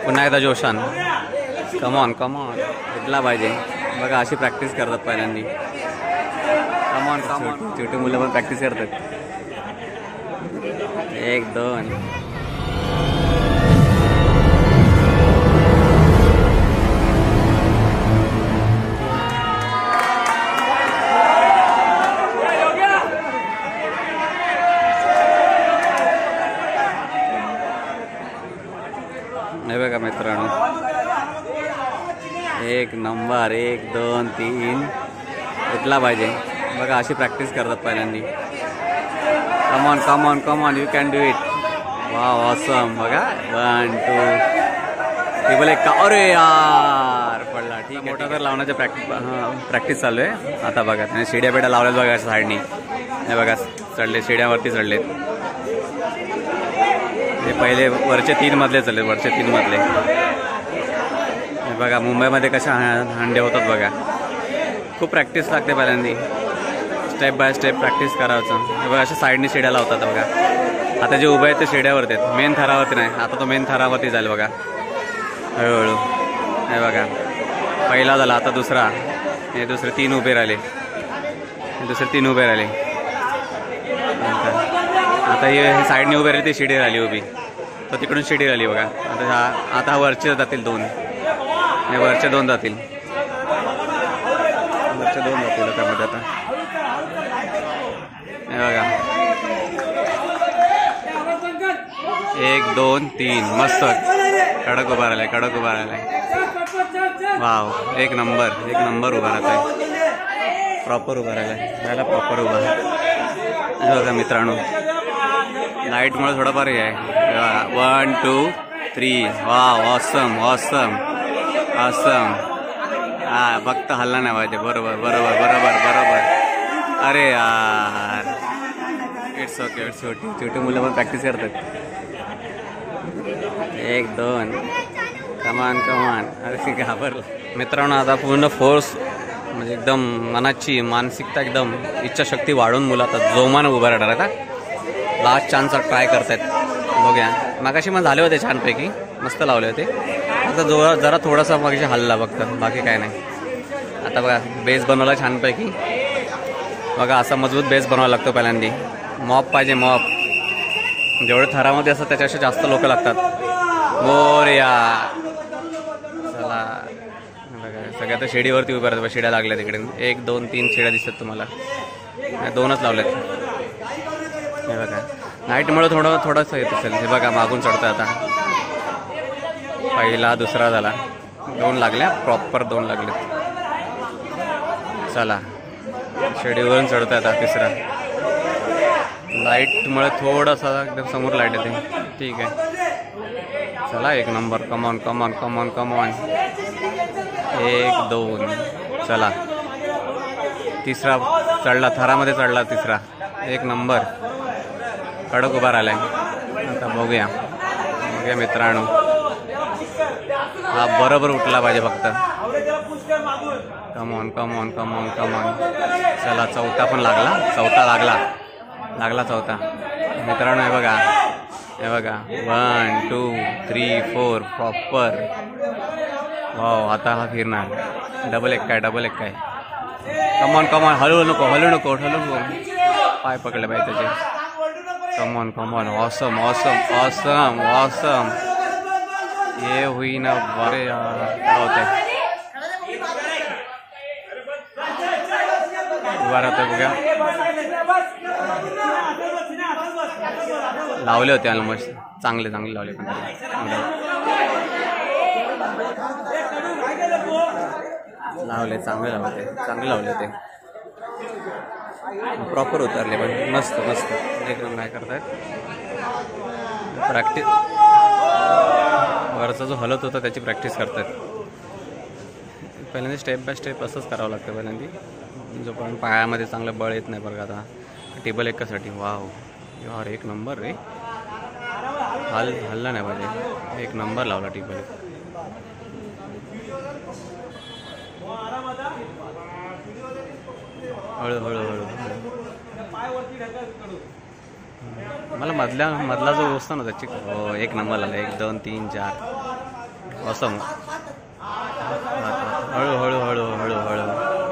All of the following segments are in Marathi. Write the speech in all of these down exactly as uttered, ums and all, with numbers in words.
पुन्हा एकदा जोशान. कमॉन कमॉन भेटला पाहिजे बघा. अशी प्रॅक्टिस करतात पहिल्यांदी. कमॉन कमॉन छोटी मुलं पण प्रॅक्टिस करतात. एक दोन. हे बघा मित्रांनो, एक नंबर. एक दोन तीन उठला पाहिजे बघा. अशी प्रॅक्टिस करतात पहिल्यांदी. Come on come on come on you can do it. Wow awesome. बघा वन टू टेबल एक का. अरे यार पडला. ठीक आहे. मोठा तर लावण्याची प्रॅक्टिस प्रॅक्टिस चालू आहे आता. बघा त्याने शिड्या पेड्या लावल्यात बघा साईडनी. हे बघा चढले, शिड्यावरती चढलेत. हे पहिले वरचे तीन मधले चालले, वरचे तीन मधले. हे बघा मुंबईमध्ये कशा हांडे होतात बघा. खूप प्रॅक्टिस लागते पहिल्यांदी. स्टेप बाय स्टेप प्रॅक्टिस करायचं. हे बघा अशा साईडनी शिड्या लावतात बघा. आता जे उभे आहेत ते शिड्यावरती आहेत, मेन थरावरती नाही. आता तो मेन थरावरती झाला बघा हळूहळू. हे बघा पहिला झाला, आता दुसरा. हे दुसरे तीन उभे राहिले, दुसरे तीन उभे राहिले. आता हे साईडने उभे राहिले, ती शिडी राहिली उभी. तर तिकडून शिडी राहिली बघा. आता हा आता वरचे जातील दोन. हे वरचे दोन जातील, वरचे दोन जातील त्यामध्ये आता. हे बघा एक दोन तीन. मस्त कडक उभा राहिलाय, कडक उभा राहिलाय. वाव एक नंबर. एक नंबर उभा राहत आहे. प्रॉपर उभा राहिलाय. राहिला प्रॉपर उभा. हे बघा मित्रांनो, लाईटमुळे थोडंफार हे आहे. One two three. Wow awesome awesome awesome. हा फक्त हल्ला नाही पाहिजे. बरोबर बरोबर बरोबर बरोबर. अरे यार इट्स ओके इट्स छोटी छोटी मुलं पण प्रॅक्टिस करतात. एक दोन. कमान कमान. अरे घाबरला मित्रांनो. आता पूर्ण फोर्स म्हणजे एकदम मनाची मानसिकता एकदम इच्छाशक्ती वाढून मुलं आता जोमानं उभं राहणार. आता लास्ट चान्स ट्राय करतायत. बघूया. मागाशी मग झाले होते छानपैकी, मस्त लावले होते. आता जो जरा थोडासा मागाशी हल्ला फक्त, बाकी काय नाही. आता बघा बेस बनवला छानपैकी बघा. असा मजबूत बेस बनवावा लागतो पहिल्यांदी. मॉप पाहिजे, मॉप. जेवढे थरामध्ये असतात त्याच्यापेक्षा जास्त लोक लागतात. बोर्या. चला बघा सगळ्या तर शिडीवरती उभे राहतात. शिड्या लागल्या तिकडे. एक दोन तीन शिड्या दिसतात तुम्हाला. दोनच लावल्यात. हे बघा नाईटमुळे थोडं थोडंसं येत असेल. हे बघा मागून चढतं आता. पहिला दुसरा झाला. दोन लागल्या, प्रॉपर दोन लागले. चला शिडीवरून चढतं आता तिसरा. लाईटमुळे थोडंसं एकदम समोर लाईट येते. ठीक आहे. चला एक नंबर. Come on come on come on come on. एक दोन. चला तिसरा चढला, थरामध्ये चढला तिसरा. एक नंबर. कडक उभा राहिलाय. आता बघूया बघूया मित्रांनो. हा बरोबर उठला पाहिजे फक्त. Come on come on come on come on. चला चौथा पण लागला. चौथा लागला लागला चौथा मित्रांनो. हे बघा हे बघा one two three four proper. Wow आता हा फिरणार. डबल एक काय डबल एक काय. Come on come on. हलू नको हलू नको हलू नको. पाय पकडले पाहिजे त्याचे. Come on come on. Awesome awesome awesome awesome. ये हुई ना. अरे यार काय होतंय. उभा राहतोय बघा. लावले होते ऑलमोस्ट. चांगले चांगले लावले पण लावले चांगले लावले चांगले लावले होते. प्रॉपर उतरले पण मस्त मस्त. एक नंबर काय करतायत. प्रॅक्टिस वरचा जो हलत होता त्याची प्रॅक्टिस करतात. पहिल्यांदा स्टेप बाय स्टेप असंच करावं लागतं पहिल्यांदी. जो पण पायामध्ये चांगलं बळ येत नाही बरं. आता टेबल एकासाठी. वाव यार एक नंबर रे. हल हल्ला नाही पाहिजे. एक नंबर लावला टेबल. हळूहळू हळू. मला मधल्या मधला जो असतो ना त्याची. हो एक नंबर आला. एक दोन तीन चार. असं हळू हळू हळू हळू हळू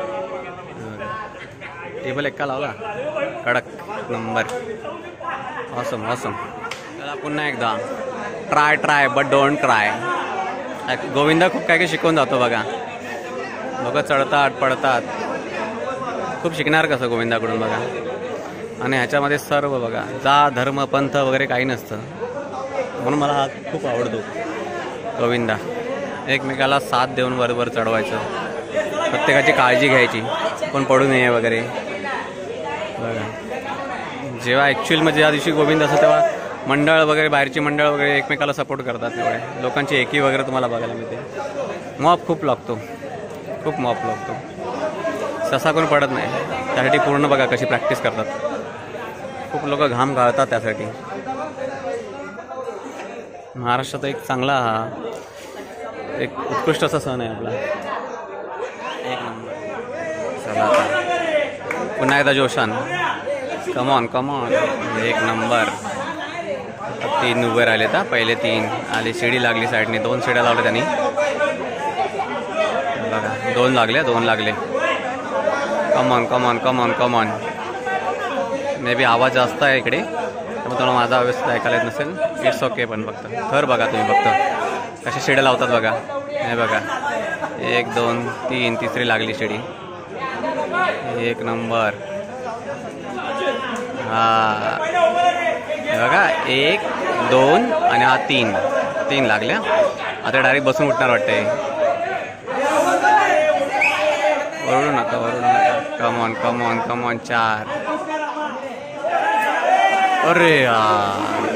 टेबल एक्का लावला कडक नंबर ऑसम ऑसम. त्याला पुन्हा एकदा try try but don't try. Govinda खूप काय काय शिकवून जातो बघा. लोक चढतात पडतात खूप शिकणार कसं गोविंदाकडून बघा. आणि ह्याच्यामध्ये सर्व बघा जा धर्म पंथ वगैरे काही नसतं म्हणून मला हा खूप आवडतो गोविंदा. एकमेकाला साथ देऊन बरोबर चढवायचं, प्रत्येकाची काळजी घ्यायची, कोण पडू नये वगैरे बघा. जेव्हा ॲक्च्युअलमध्ये ज्या दिवशी गोविंद असं तेव्हा मंडळ वगैरे बाहेरची मंडळ वगैरे एकमेकाला सपोर्ट करतात. तेवढे लोकांची एकी वगैरे तुम्हाला बघायला मिळते. मॉप खूप लागतो, खूप मॉप लागतो. ससा कोण पडत नाही त्यासाठी पूर्ण बघा कशी प्रॅक्टिस करतात. खूप लोक घाम गाळतात त्यासाठी. महाराष्ट्रात एक चांगला हा एक उत्कृष्ट असा सण आहे आपला. एक नंबर. चला आता पुन्हा एकदा जोशान. Come on come on. एक नंबर. तीन उभे राहिले तर पहिले तीन आले. शिडी लागली साईडने. दोन शिड्या लावल्या त्यांनी बघा. दोन लागले दोन लागले. Come on come on come on come on. Maybe आवाज जास्त आहे इकडे त्यामुळे तुम्हाला माझा व्यवस्थित ऐकायला येत नसेल. It's okay. पण फक्त थर बघा तुम्ही फक्त कशा शिड्या लावतात बघा. हे बघा एक दोन तीन तिसरी लागली शिडी. एक नंबर. हा बघा एक दोन आणि हा तीन तीन लागल्या. आता डायरेक्ट बसून उठणार वाटतंय. ओरडू नका ओरडू नका. Come on come on come on. चार. अरे यार